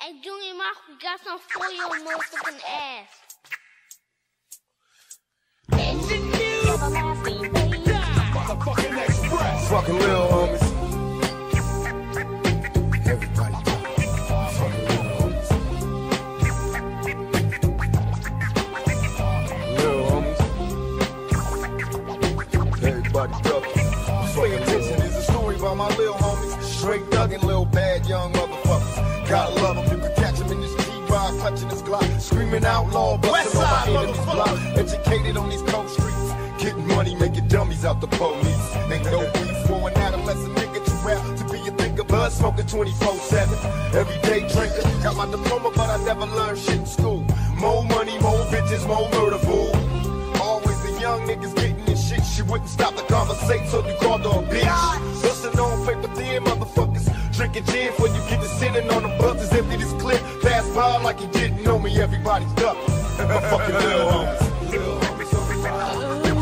Hey, Junior Mark, we got some for your motherfucking ass. Mothafuckin Express. Fucking little homies. Everybody fucking little homies. Little homies. Everybody duckin'. Pay attention, is a story about my little homies. Straight thuggin', little bad young motherfuckers. Gotta love them, you can catch them in this G-Ride, clutching this Glock. Screamin' outlaw, bustin' on my enemies' block. Educated on these cold streets. Getting money, making dummies out the police. Ain't no beef for an adolescent nigga to rap. To be a thinker, blood smoking 24/7. Everyday drinker, got my diploma, but I never learned shit in school. More money, more bitches, more murder, fool. Always the young niggas getting this shit. She wouldn't stop the conversate, so you called her a bitch. Bustin' on paper thin, motherfuckers. Drinking gin before you get to sinnin on the buses. Empty this clip, pass by like you didn't know me. Everybody's duckin'. My fucking little homies. Little homies on the ride.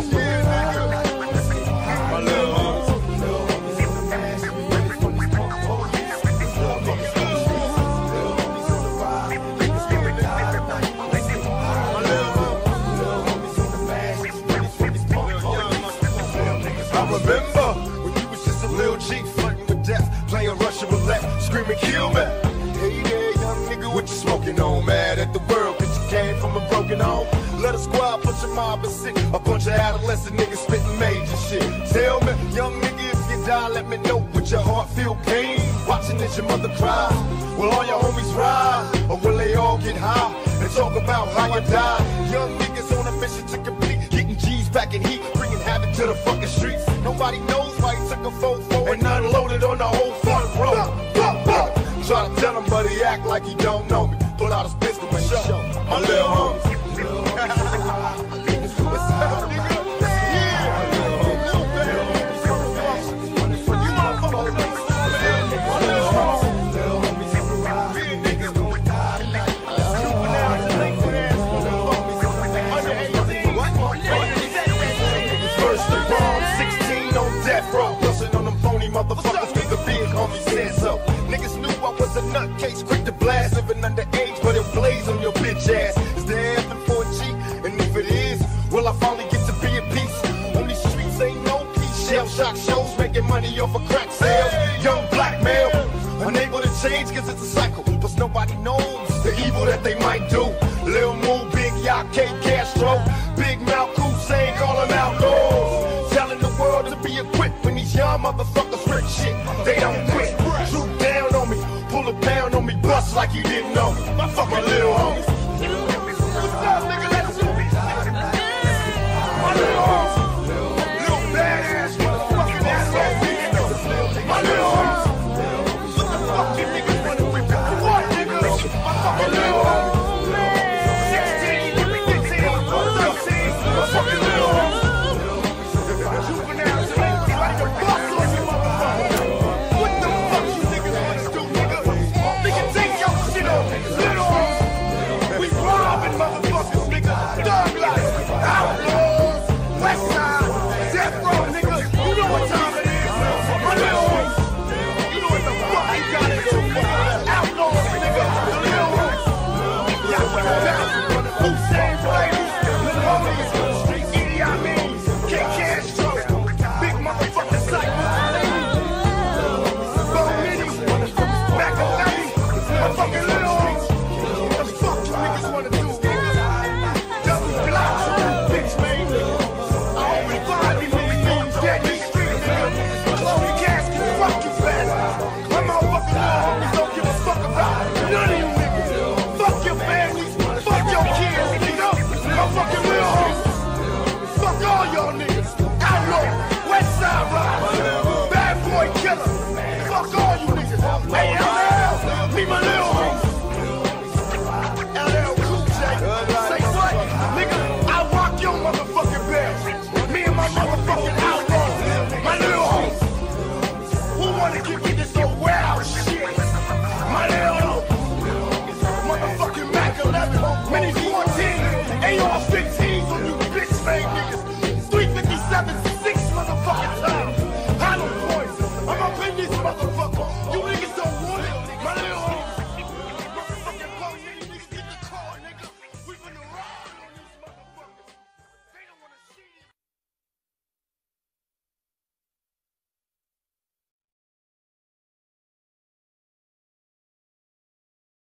My little homies. Little homies on the mask. Ready for these punk police. Little homies on the streets. Little homies on the ride. Niggas gonna die tonight. My little homies. Little homies on the mask. Ready for these punk police. I remember when you was just a little G flirting with death, playing Russian roulette, screaming kill me. Hey there, young nigga, what you smoking on? Mad at the world, cause you came from a broken home. Let a squad push a mob and sick. A bunch of adolescent niggas spitting major shit. Tell me, young nigga, if you die, let me know. Would your heart feel pain? Watching as your mother cry. Will all your homies ride? Or will they all get high and talk about how you died? Young niggas on a mission to complete. Getting G's back in heat, bringing havoc to the fucking streets. Nobody knows why he took a 4-4 and unloaded on the whole front row. Try to tell him, but he act like he don't know me. Pull out his pistol and show my little homies. Motherfuckers with the big homie said so. Niggas knew I was a nutcase, quick to blast, living underage, but it blaze on your bitch ass. Is there heaven for a G? And if it is, will I finally get to be at peace? On these streets ain't no peace. Shell shock shows, making money off of crack sales. Young black male, unable to change cause it's a cycle. Plus nobody knows the evil that they might do. Lil Moo, Big Yacht, K Castro, Big Mouth, Hussein, call them outlaws. Telling the world to be equipped when these young motherfuckers rip shit. They don't quit. Shoot down on me, pull it down on me, bust like you didn't know me. My fucking little homies.